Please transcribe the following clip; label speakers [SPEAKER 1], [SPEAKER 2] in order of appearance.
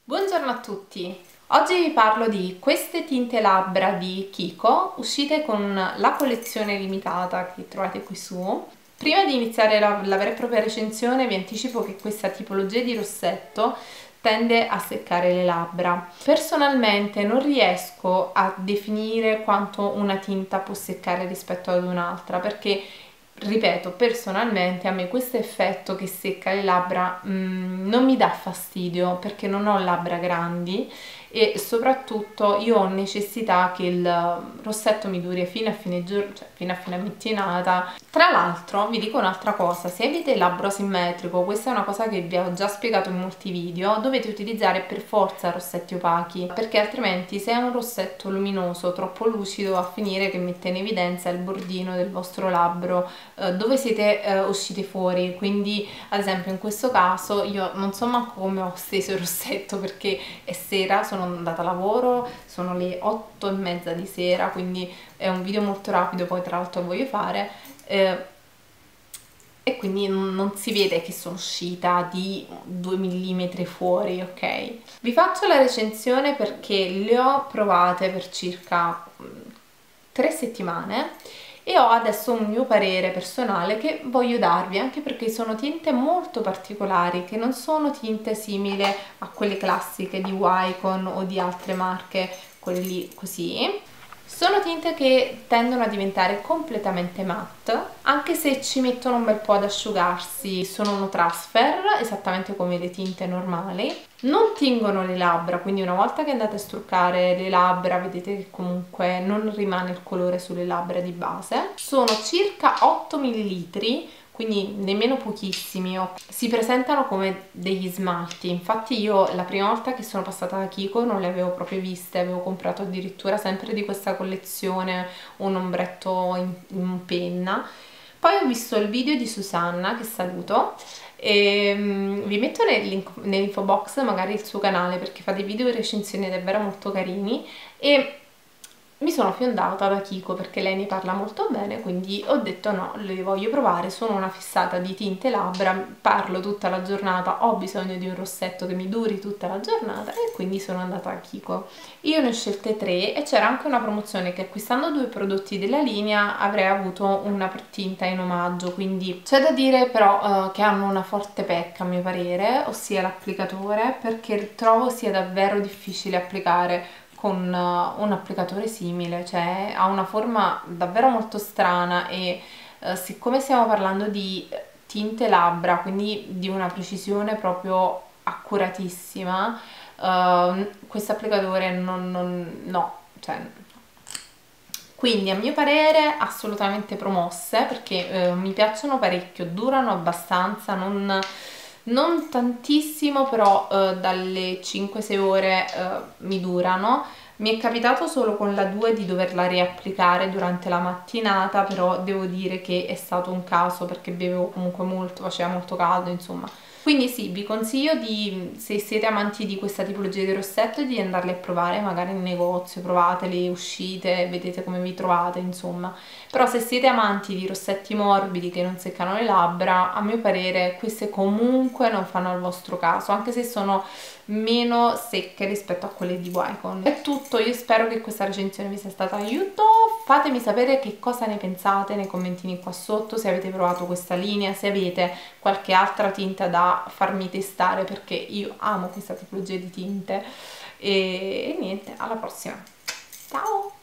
[SPEAKER 1] Buongiorno a tutti! Oggi vi parlo di queste tinte labbra di Kiko uscite con la collezione limitata che trovate qui su. Prima di iniziare la vera e propria recensione vi anticipo che questa tipologia di rossetto tende a seccare le labbra. Personalmente non riesco a definire quanto una tinta può seccare rispetto ad un'altra, perché ripeto, personalmente a me questo effetto che secca le labbra non mi dà fastidio, perché non ho labbra grandi e soprattutto io ho necessità che il rossetto mi duri fino a fine giorno, cioè fino a fine mattinata. Tra l'altro vi dico un'altra cosa: se avete il labbro asimmetrico, questa è una cosa che vi ho già spiegato in molti video, dovete utilizzare per forza rossetti opachi, perché altrimenti se è un rossetto luminoso troppo lucido va a finire che mette in evidenza il bordino del vostro labbro dove siete usciti fuori. Quindi ad esempio in questo caso io non so manco come ho steso il rossetto, perché è sera, sono andata a lavoro, sono le 8:30 di sera, quindi è un video molto rapido, poi tra l'altro voglio fare e quindi non si vede che sono uscita di 2 mm fuori, ok? Vi faccio la recensione perché le ho provate per circa 3 settimane e ho adesso un mio parere personale che voglio darvi, anche perché sono tinte molto particolari, che non sono tinte simili a quelle classiche di Wycon o di altre marche, quelle lì così. Sono tinte che tendono a diventare completamente matte, anche se ci mettono un bel po' ad asciugarsi. Sono no transfer, esattamente come le tinte normali. Non tingono le labbra, quindi una volta che andate a struccare le labbra vedete che comunque non rimane il colore sulle labbra di base. Sono circa 8 ml, quindi nemmeno pochissimi. Si presentano come degli smalti, infatti io la prima volta che sono passata da Kiko non le avevo proprio viste, avevo comprato addirittura sempre di questa collezione un ombretto in penna. Poi ho visto il video di Susanna, che saluto, e vi metto nell'info box magari il suo canale, perché fa dei video e recensioni davvero molto carini, e mi sono fiondata da Kiko perché lei ne parla molto bene, quindi ho detto no, le voglio provare. Sono una fissata di tinte labbra, parlo tutta la giornata, ho bisogno di un rossetto che mi duri tutta la giornata e quindi sono andata a Kiko. Io ne ho scelte 3 e c'era anche una promozione che acquistando 2 prodotti della linea avrei avuto una tinta in omaggio, quindi c'è da dire però che hanno una forte pecca a mio parere, ossia l'applicatore, perché trovo sia davvero difficile applicare con un applicatore simile, cioè ha una forma davvero molto strana e siccome stiamo parlando di tinte labbra, quindi di una precisione proprio accuratissima, questo applicatore no, cioè, quindi a mio parere assolutamente promosse, perché mi piacciono parecchio, durano abbastanza, non tantissimo, però dalle 5-6 ore mi durano. Mi è capitato solo con la 2 di doverla riapplicare durante la mattinata, però devo dire che è stato un caso perché bevevo comunque molto, faceva molto caldo, insomma. Quindi sì, vi consiglio di, se siete amanti di questa tipologia di rossetto, di andarle a provare magari in negozio, provatele, uscite, vedete come vi trovate, insomma. Però se siete amanti di rossetti morbidi che non seccano le labbra, a mio parere queste comunque non fanno al vostro caso, anche se sono meno secche rispetto a quelle di Wycon. È tutto, io spero che questa recensione vi sia stata d'aiuto. Fatemi sapere che cosa ne pensate nei commentini qua sotto, se avete provato questa linea, se avete qualche altra tinta da farmi testare, perché io amo questa tipologia di tinte. E niente, alla prossima, ciao!